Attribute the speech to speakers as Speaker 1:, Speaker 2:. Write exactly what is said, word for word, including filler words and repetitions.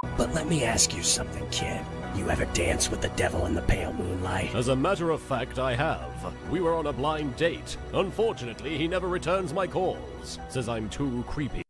Speaker 1: But let me ask you something, kid. You ever dance with the devil in the pale moonlight?
Speaker 2: As a matter of fact, I have. We were on a blind date. Unfortunately, he never returns my calls. Says I'm too creepy.